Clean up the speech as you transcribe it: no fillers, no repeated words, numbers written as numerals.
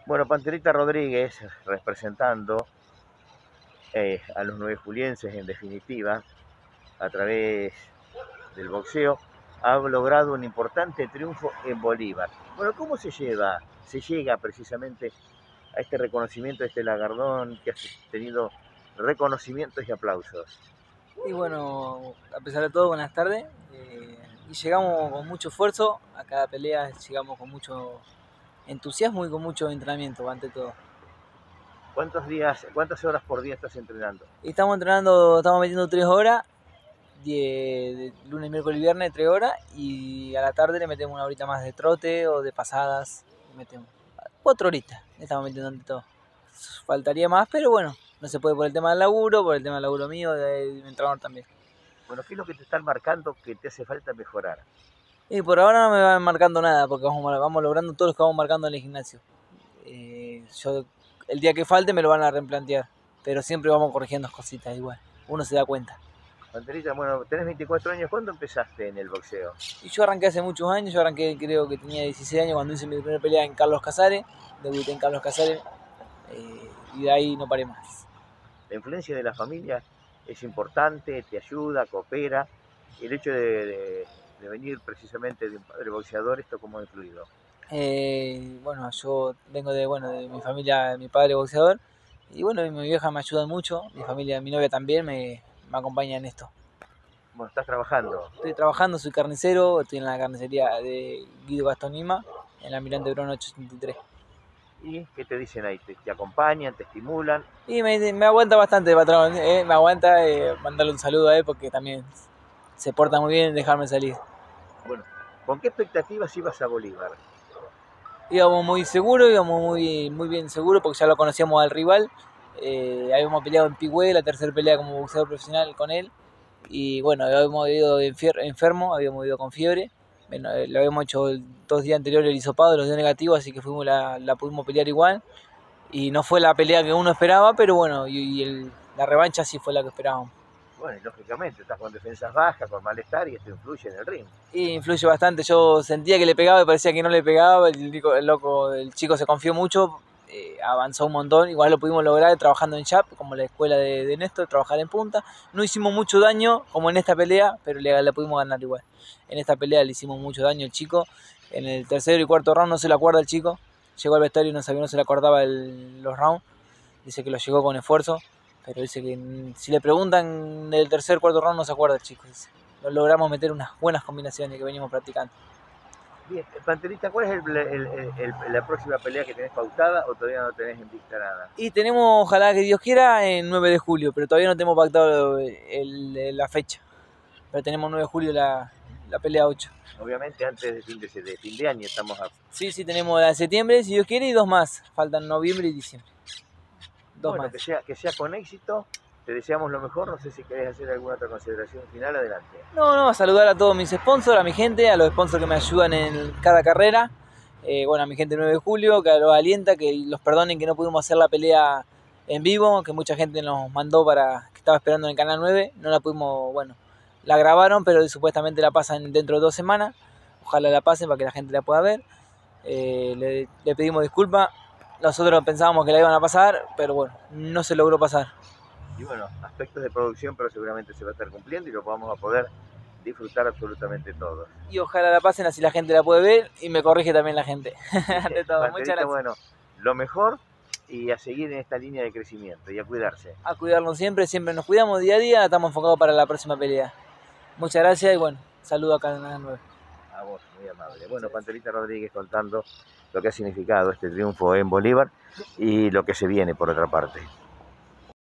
Bueno, Panterita Rodríguez, representando a los nueve julienses en definitiva, a través del boxeo, ha logrado un importante triunfo en Bolívar. Bueno, ¿cómo se llega precisamente a este reconocimiento, a este galardón que ha tenido reconocimientos y aplausos? Y bueno, a pesar de todo, buenas tardes. Y llegamos con mucho esfuerzo a cada pelea, llegamos con mucho entusiasmo y con mucho entrenamiento, ante todo. ¿Cuántas horas por día estás entrenando? Y estamos entrenando, estamos metiendo 3 horas, de lunes, miércoles y viernes 3 horas, y a la tarde le metemos una horita más de trote o de pasadas, le metemos 4 horitas, le estamos metiendo ante todo. Faltaría más, pero bueno, no se puede por el tema del laburo, por el tema del laburo mío, de mi entrenador también. Bueno, ¿qué es lo que te están marcando que te hace falta mejorar? Y por ahora no me van marcando nada, porque vamos logrando todos los que vamos marcando en el gimnasio. Yo, el día que falte me lo van a replantear, pero siempre vamos corrigiendo cositas igual, uno se da cuenta. Panterita, bueno, tenés 24 años, ¿cuándo empezaste en el boxeo? Y yo arranqué hace muchos años, yo arranqué creo que tenía 16 años cuando hice mi primera pelea en Carlos Casares, debuté en Carlos Casares, y de ahí no paré más. La influencia de la familia es importante, te ayuda, coopera. El hecho de venir precisamente de un padre boxeador, ¿esto cómo ha influido? Bueno, yo vengo de mi familia, mi padre boxeador, y bueno, mi vieja me ayuda mucho, mi familia, mi novia también me acompaña en esto. Bueno, estás trabajando. Estoy trabajando, soy carnicero, estoy en la carnicería de Guido Gastonima, en la Almirante Brown 873. ¿Y qué te dicen ahí? ¿Te acompañan, te estimulan? Y me aguanta bastante, patrón, me aguanta mandarle un saludo a él porque también se porta muy bien en dejarme salir. Bueno, ¿con qué expectativas ibas a Bolívar? Íbamos muy seguros, íbamos muy bien seguros porque ya lo conocíamos al rival. Habíamos peleado en Pigüé, la tercera pelea como boxeador profesional con él. Y bueno, habíamos ido enfermo, habíamos ido con fiebre. Bueno, lo habíamos hecho 2 días anteriores el hisopado, los dio negativo, así que la pudimos pelear igual. Y no fue la pelea que uno esperaba, pero bueno, la revancha sí fue la que esperábamos. Bueno, y lógicamente estás con defensas bajas, con malestar y esto influye en el ring. Y influye bastante, yo sentía que le pegaba y parecía que no le pegaba, el chico se confió mucho, avanzó un montón, igual lo pudimos lograr trabajando en Chap, como la escuela de Néstor, trabajar en punta. No hicimos mucho daño como en esta pelea, pero le pudimos ganar igual. En esta pelea le hicimos mucho daño al chico, en el tercero y cuarto round no se le acuerda el chico, llegó al vestuario y no sabía, no se le acordaba los rounds, dice que lo llegó con esfuerzo, pero dice que si le preguntan del tercer cuarto round no se acuerda el chico, dice. Logramos meter unas buenas combinaciones que venimos practicando. Bien, Panterita, ¿cuál es la próxima pelea que tenés pautada o todavía no tenés en vista nada? Y tenemos, ojalá que Dios quiera, en 9 de julio, pero todavía no tenemos pactado la fecha. Pero tenemos 9 de julio la pelea 8. Obviamente antes de fin de año estamos a... Sí, tenemos la de septiembre, si Dios quiere, y 2 más. Faltan noviembre y diciembre. 2 bueno, más. Que sea con éxito. Te deseamos lo mejor. No sé si querés hacer alguna otra consideración final. Adelante. No, saludar a todos mis sponsors, a mi gente, a los sponsors que me ayudan en cada carrera. Bueno, a mi gente 9 de julio, que los alienta, que los perdonen que no pudimos hacer la pelea en vivo, que mucha gente nos mandó que estaba esperando en el canal 9. No la pudimos, bueno, la grabaron, pero supuestamente la pasan dentro de 2 semanas. Ojalá la pasen para que la gente la pueda ver. Le pedimos disculpas. Nosotros pensábamos que la iban a pasar, pero bueno, no se logró pasar. Y bueno, aspectos de producción, pero seguramente se va a estar cumpliendo y lo vamos a poder disfrutar absolutamente todos. Y ojalá la pasen, así la gente la puede ver y me corrige también la gente. De todo. Muchas gracias. Bueno, lo mejor y a seguir en esta línea de crecimiento y a cuidarse. A cuidarnos siempre nos cuidamos día a día, estamos enfocados para la próxima pelea. Muchas gracias y bueno, saludo a Canal 9. A vos, muy amable. Bueno, Panterita Rodríguez contando lo que ha significado este triunfo en Bolívar y lo que se viene por otra parte.